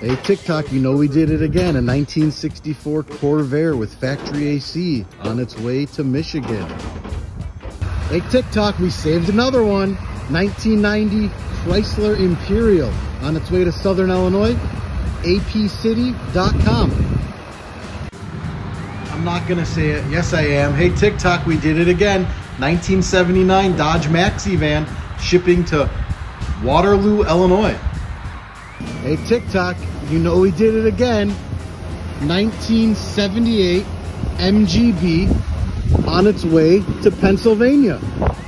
Hey, TikTok, you know we did it again. A 1964 Corvair with factory AC on its way to Michigan. Hey, TikTok, we saved another one. 1990 Chrysler Imperial on its way to Southern Illinois. apcity.com. I'm not gonna say it. Yes, I am. Hey, TikTok, we did it again. 1979 Dodge Maxivan shipping to Waterloo, Illinois. Hey, TikTok, you know we did it again. 1978 MGB on its way to Pennsylvania.